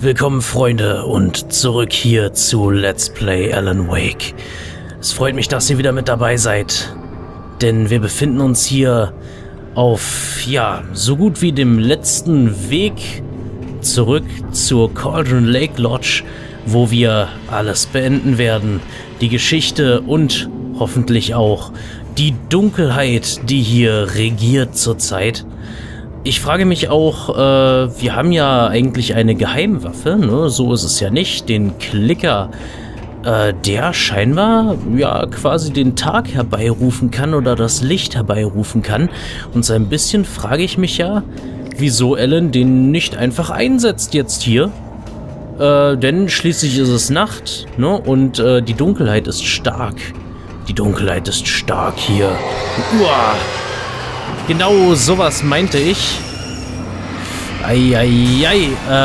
Willkommen, Freunde, und zurück hier zu Let's Play Alan Wake. Es freut mich, dass ihr wieder mit dabei seid, denn wir befinden uns hier auf, ja, so gut wie dem letzten Weg zurück zur Cauldron Lake Lodge, wo wir alles beenden werden. Die Geschichte und hoffentlich auch die Dunkelheit, die hier regiert zurzeit. Ich frage mich auch, wir haben ja eigentlich eine Geheimwaffe, ne? So ist es ja nicht. Den Klicker, der scheinbar ja quasi den Tag herbeirufen kann oder das Licht herbeirufen kann. Und so ein bisschen frage ich mich ja, wieso Alan den nicht einfach einsetzt jetzt hier. Denn schließlich ist es Nacht, ne? Und die Dunkelheit ist stark. Die Dunkelheit ist stark hier. Uah. Genau sowas meinte ich. Eieiei.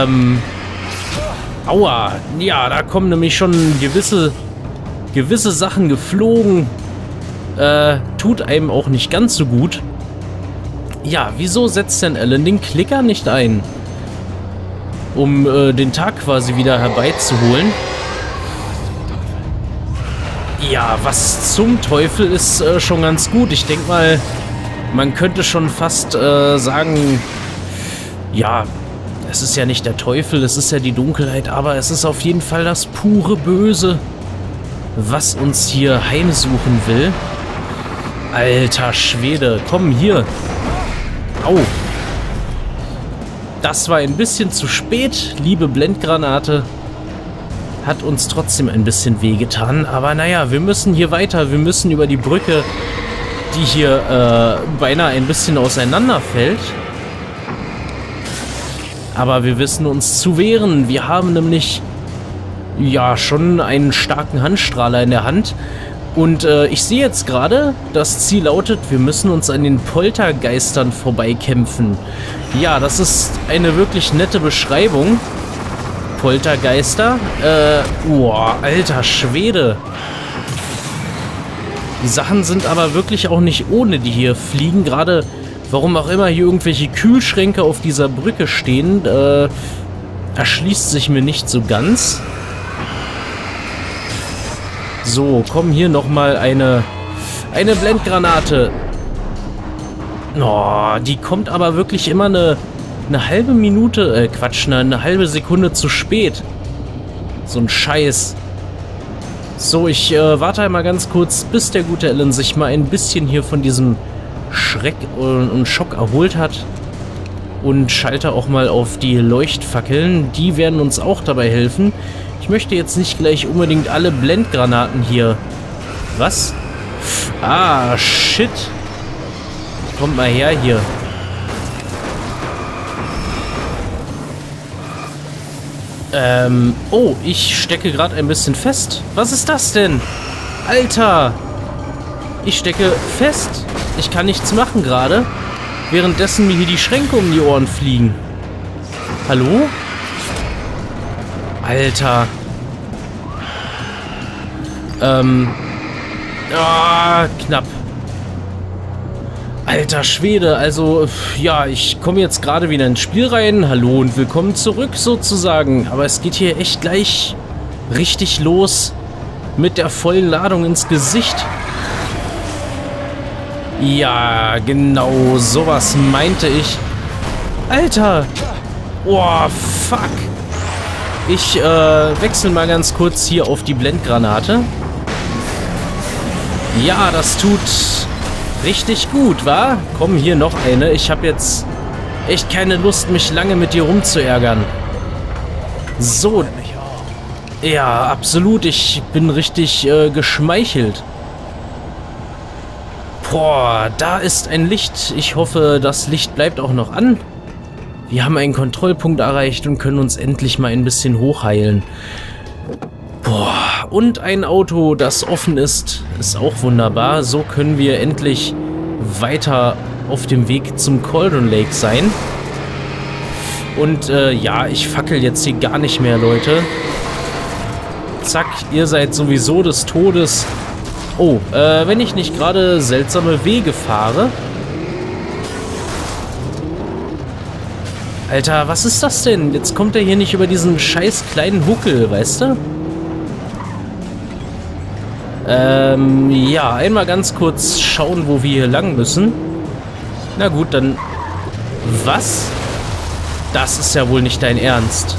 Aua. Ja, da kommen nämlich schon gewisse Sachen geflogen. Tut einem auch nicht ganz so gut. Ja, wieso setzt denn Alan den Klicker nicht ein? Um den Tag quasi wieder herbeizuholen. Ja, was zum Teufel ist schon ganz gut. Ich denke mal, man könnte schon fast sagen, ja, es ist ja nicht der Teufel, es ist ja die Dunkelheit, aber es ist auf jeden Fall das pure Böse, was uns hier heimsuchen will. Alter Schwede, komm hier. Au. Das war ein bisschen zu spät, liebe Blendgranate. Hat uns trotzdem ein bisschen wehgetan, aber naja, wir müssen hier weiter, wir müssen über die Brücke, die hier beinahe ein bisschen auseinanderfällt. Aber wir wissen uns zu wehren. Wir haben nämlich ja schon einen starken Handstrahler in der Hand. Und ich sehe jetzt gerade, das Ziel lautet, wir müssen uns an den Poltergeistern vorbeikämpfen. Ja, das ist eine wirklich nette Beschreibung. Poltergeister. Boah, alter Schwede. Die Sachen sind aber wirklich auch nicht ohne, die hier fliegen. Gerade, warum auch immer hier irgendwelche Kühlschränke auf dieser Brücke stehen, erschließt sich mir nicht so ganz. So, komm, hier nochmal eine Blendgranate. Oh, die kommt aber wirklich immer eine halbe Minute, Quatsch, eine halbe Sekunde zu spät. So ein Scheiß. So, ich warte einmal ganz kurz, bis der gute Alan sich mal ein bisschen hier von diesem Schreck und Schock erholt hat. Und schalte auch mal auf die Leuchtfackeln. Die werden uns auch dabei helfen. Ich möchte jetzt nicht gleich unbedingt alle Blendgranaten hier... Was? Ah, shit. Kommt mal her hier. Oh, ich stecke gerade ein bisschen fest. Was ist das denn? Alter! Ich stecke fest. Ich kann nichts machen gerade. Währenddessen mir hier die Schränke um die Ohren fliegen. Hallo? Alter. Knapp. Alter Schwede, also, ja, ich komme jetzt gerade wieder ins Spiel rein. Hallo und willkommen zurück sozusagen. Aber es geht hier echt gleich richtig los mit der vollen Ladung ins Gesicht. Ja, genau, sowas meinte ich. Alter! Oh, fuck! Ich wechsle mal ganz kurz hier auf die Blendgranate. Ja, das tut... richtig gut, wa? Komm, hier noch eine. Ich habe jetzt echt keine Lust, mich lange mit dir rumzuärgern. So. Ja, absolut. Ich bin richtig geschmeichelt. Boah, da ist ein Licht. Ich hoffe, das Licht bleibt auch noch an. Wir haben einen Kontrollpunkt erreicht und können uns endlich mal ein bisschen hochheilen. Boah, und ein Auto, das offen ist, ist auch wunderbar. So können wir endlich weiter auf dem Weg zum Cauldron Lake sein. Und ja, ich fackel jetzt hier gar nicht mehr, Leute. Zack, ihr seid sowieso des Todes. Oh, wenn ich nicht gerade seltsame Wege fahre. Alter, was ist das denn? Jetzt kommt er hier nicht über diesen scheiß kleinen Huckel, weißt du? Ja, einmal ganz kurz schauen, wo wir hier lang müssen. Na gut, dann... Was? Das ist ja wohl nicht dein Ernst.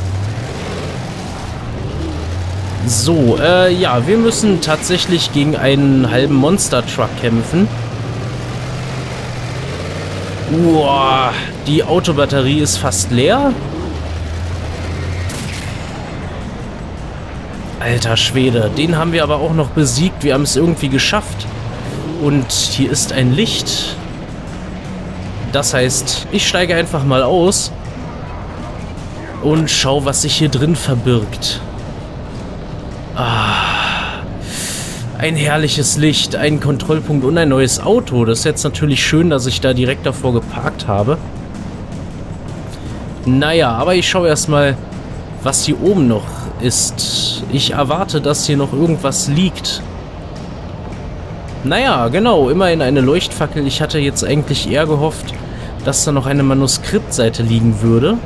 So, ja, wir müssen tatsächlich gegen einen halben Monster-Truck kämpfen. Uah, die Autobatterie ist fast leer. Alter Schwede, den haben wir aber auch noch besiegt. Wir haben es irgendwie geschafft. Und hier ist ein Licht. Das heißt, ich steige einfach mal aus und schau, was sich hier drin verbirgt. Ah, ein herrliches Licht, ein Kontrollpunkt und ein neues Auto. Das ist jetzt natürlich schön, dass ich da direkt davor geparkt habe. Naja, aber ich schaue erstmal, was hier oben noch ist. Ich erwarte, dass hier noch irgendwas liegt. Naja, genau, immerhin eine Leuchtfackel. Ich hatte jetzt eigentlich eher gehofft, dass da noch eine Manuskriptseite liegen würde.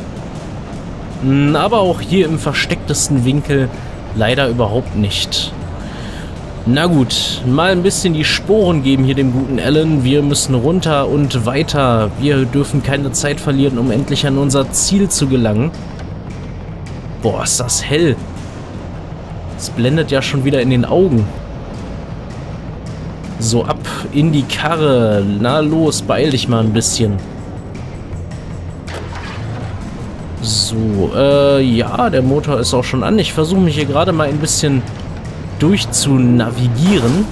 Aber auch hier im verstecktesten Winkel leider überhaupt nicht. Na gut, mal ein bisschen die Sporen geben hier dem guten Alan. Wir müssen runter und weiter. Wir dürfen keine Zeit verlieren, um endlich an unser Ziel zu gelangen. Boah, ist das hell. Es blendet ja schon wieder in den Augen. So, ab in die Karre. Na los, beeil dich mal ein bisschen. So, ja, der Motor ist auch schon an. Ich versuche mich hier gerade mal ein bisschen durchzunavigieren.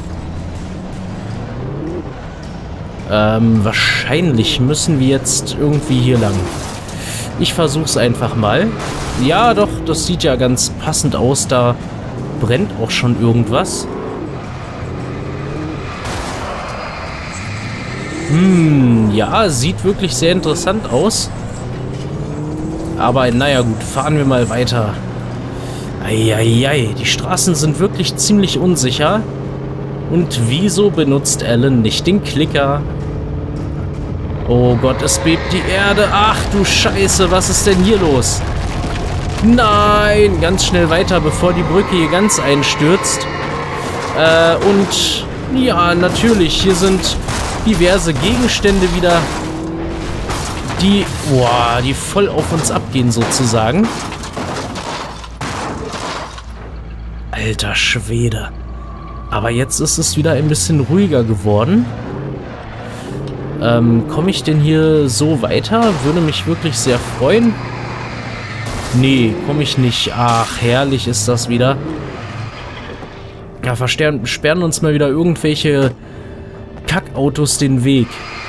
Wahrscheinlich müssen wir jetzt irgendwie hier lang. Ich versuche es einfach mal. Ja, doch, das sieht ja ganz passend aus. Da brennt auch schon irgendwas. Ja, sieht wirklich sehr interessant aus. Aber naja gut, fahren wir mal weiter. Eieiei, die Straßen sind wirklich ziemlich unsicher. Und wieso benutzt Alan nicht den Klicker? Oh Gott, es bebt die Erde. Ach du Scheiße, was ist denn hier los? Nein, ganz schnell weiter, bevor die Brücke hier ganz einstürzt. Und ja, natürlich, hier sind diverse Gegenstände wieder, die voll auf uns abgehen sozusagen. Alter Schwede. Aber jetzt ist es wieder ein bisschen ruhiger geworden. Komme ich denn hier so weiter? Würde mich wirklich sehr freuen. Nee, komme ich nicht. Ach, herrlich ist das wieder. Ja, sperren uns mal wieder irgendwelche Kackautos den Weg.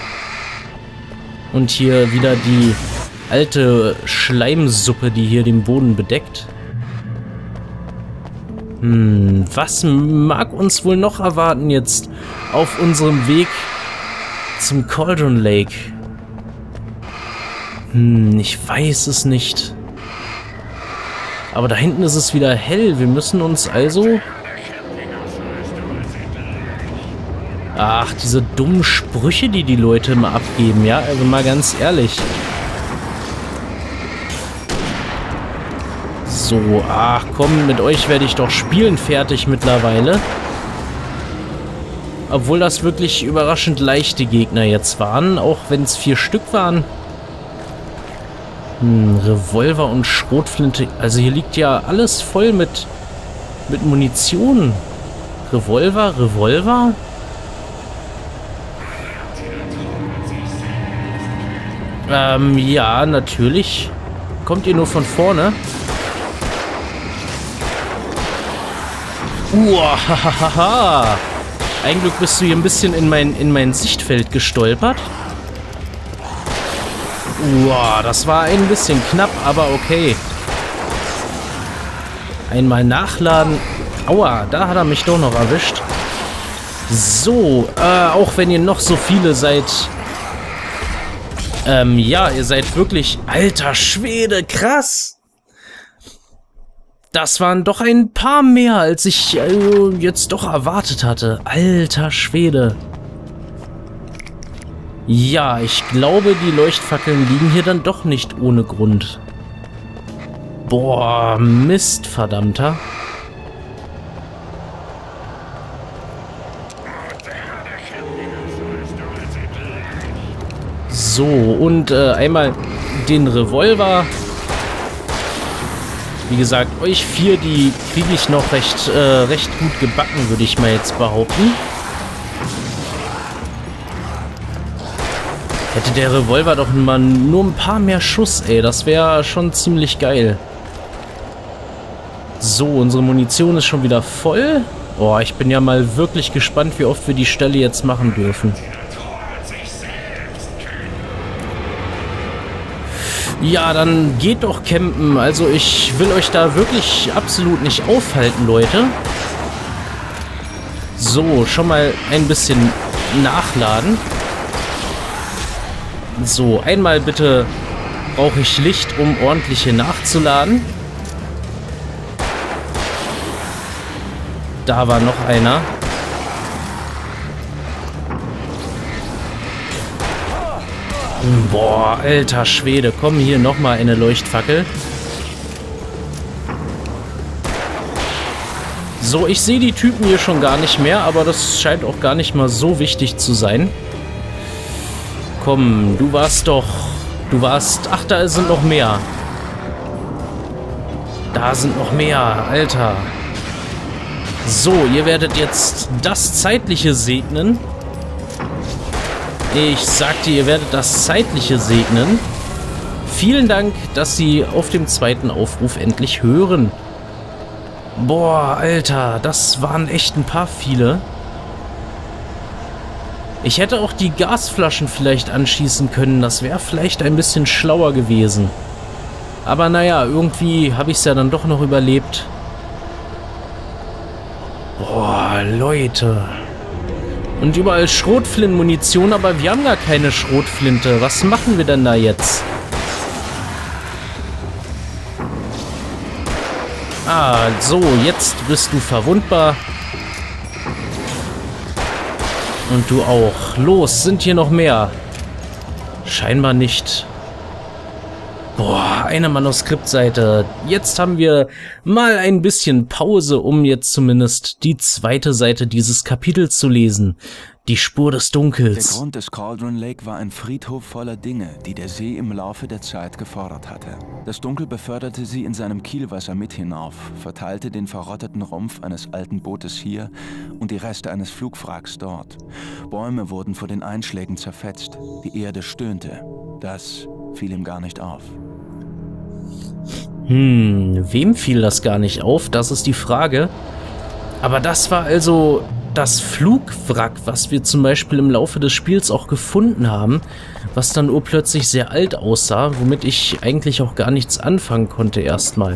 Und hier wieder die alte Schleimsuppe, die hier den Boden bedeckt. Was mag uns wohl noch erwarten jetzt auf unserem Weg zum Cauldron Lake? Ich weiß es nicht. Aber da hinten ist es wieder hell. Wir müssen uns also... Ach, diese dummen Sprüche, die die Leute immer abgeben, ja? Also mal ganz ehrlich. So, ach komm, mit euch werde ich doch spielen fertig mittlerweile. Obwohl das wirklich überraschend leichte Gegner jetzt waren, auch wenn es 4 Stück waren. Revolver und Schrotflinte. Also hier liegt ja alles voll mit Munition. Revolver. Ja, natürlich. Kommt ihr nur von vorne? Hahaha. Ein Glück bist du hier ein bisschen in mein Sichtfeld gestolpert. Das war ein bisschen knapp, aber okay. Einmal nachladen. Aua, da hat er mich doch noch erwischt. So, auch wenn ihr noch so viele seid... ja, ihr seid wirklich... Alter Schwede, krass! Das waren doch ein paar mehr, als ich jetzt doch erwartet hatte. Alter Schwede. Ja, ich glaube, die Leuchtfackeln liegen hier dann doch nicht ohne Grund. Boah, Mist, verdammter. So, und einmal den Revolver. Wie gesagt, euch 4, die kriege ich noch recht gut gebacken, würde ich mal jetzt behaupten. Hätte der Revolver doch mal nur ein paar mehr Schuss, ey. Das wäre schon ziemlich geil. So, unsere Munition ist schon wieder voll. Boah, ich bin ja mal wirklich gespannt, wie oft wir die Stelle jetzt machen dürfen. Ja, dann geht doch campen. Also ich will euch da wirklich absolut nicht aufhalten, Leute. So, schon mal ein bisschen nachladen. So, einmal bitte brauche ich Licht, um ordentlich hier nachzuladen. Da war noch einer. Boah, alter Schwede. Komm, hier nochmal eine Leuchtfackel. So, ich sehe die Typen hier schon gar nicht mehr, aber das scheint auch gar nicht mal so wichtig zu sein. Komm, du warst... Ach, da sind noch mehr. Da sind noch mehr, Alter. So, ihr werdet jetzt das Zeitliche segnen. Ich sagte, ihr werdet das Zeitliche segnen. Vielen Dank, dass Sie auf dem zweiten Aufruf endlich hören. Boah, Alter, das waren echt ein paar viele. Ich hätte auch die Gasflaschen vielleicht anschießen können. Das wäre vielleicht ein bisschen schlauer gewesen. Aber naja, irgendwie habe ich es ja dann doch noch überlebt. Boah, Leute. Und überall Schrotflintenmunition, aber wir haben gar keine Schrotflinte. Was machen wir denn da jetzt? Ah, so, jetzt bist du verwundbar. Und du auch. Los, sind hier noch mehr? Scheinbar nicht. Boah, eine Manuskriptseite. Jetzt haben wir mal ein bisschen Pause, um jetzt zumindest die zweite Seite dieses Kapitels zu lesen. Die Spur des Dunkels. Der Grund des Cauldron Lake war ein Friedhof voller Dinge, die der See im Laufe der Zeit gefordert hatte. Das Dunkel beförderte sie in seinem Kielwasser mit hinauf, verteilte den verrotteten Rumpf eines alten Bootes hier und die Reste eines Flugwracks dort. Bäume wurden vor den Einschlägen zerfetzt, die Erde stöhnte. Das fiel ihm gar nicht auf. Wem fiel das gar nicht auf? Das ist die Frage. Aber das war also das Flugwrack, was wir zum Beispiel im Laufe des Spiels auch gefunden haben, was dann urplötzlich sehr alt aussah, womit ich eigentlich auch gar nichts anfangen konnte erstmal.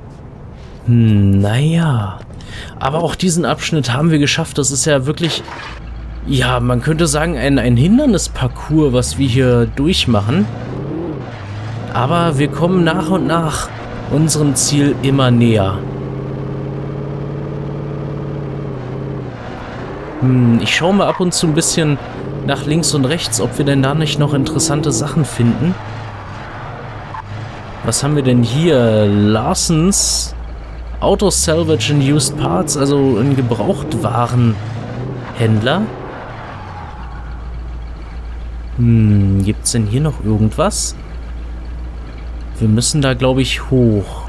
Naja. Aber auch diesen Abschnitt haben wir geschafft. Das ist ja wirklich, ja, man könnte sagen, ein Hindernisparcours, was wir hier durchmachen. Aber wir kommen nach und nach unserem Ziel immer näher. Ich schaue mal ab und zu ein bisschen nach links und rechts, ob wir denn da nicht noch interessante Sachen finden. Was haben wir denn hier? Larsens Auto Salvage and Used Parts, also ein Gebrauchtwarenhändler. Gibt's denn hier noch irgendwas? Wir müssen da, glaube ich, hoch.